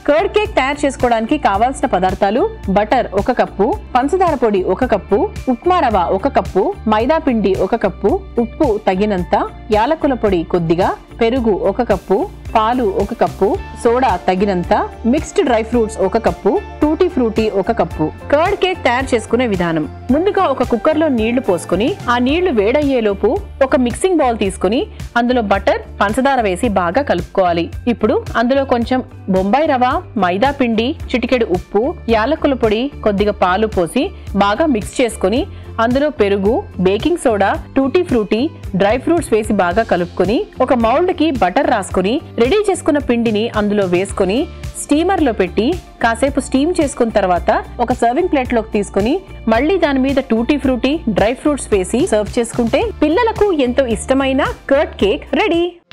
Curd cake తయారు చేసుకోవడానికి కావాల్సిన పదార్థాలు: బటర్ 1 కప్పు, పంచదార పొడి 1 కప్పు, ఉప్మా రవ 1 కప్పు, మైదా పిండి 1 కప్పు, ఉప్పు తగినంత, యాలకుల పొడి కొద్దిగా, పెరుగు 1 కప్పు, పాలు 1 కప్పు, సోడా తగినంత, mixed dry fruits 1 cup, tutti frutti 1 cup. Curd cake తయారు చేసుకునే విధానం: ముందుగా ఒక కుక్కర్ లో నీళ్లు పోసుకుని ఆ నీళ్లు వేడయ్యేలోపు ఒక మిక్సింగ్ బౌల్ తీసుకుని అందులో బటర్, పంచదార వేసి బాగా కలుపుకోవాలి. ఇప్పుడు అందులో కొంచెం బొంబాయి రవ, మైదా పిండి, చిటికెడు ఉప్పు, యాలకుల పొడి, కొద్దిగా పాలు పోసి బాగా మిక్స్ చేసుకుని అందులో పెరుగు, baking soda, tutti frutti, dry fruits వేసి బాగా కలుపుకొని ఒక మౌల్డ్ కి బటర్ రాసుకుని రెడీ చేసుకున్న పిండిని అందులో వేసుకుని స్టీమర్ లో పెట్టి కాసేపు స్టీమ్ చేసుకున్న తర్వాత ఒక సర్వింగ్ ప్లేట్ లోకి తీసుకుని మళ్ళీ దాని మీద టూటీ ఫ్రూటీ, డ్రై ఫ్రూట్స్ వేసి సర్వ్ చేసుకుంటే పిల్లలకు ఎంతో ఇష్టమైన కర్డ్ కేక్ రెడీ.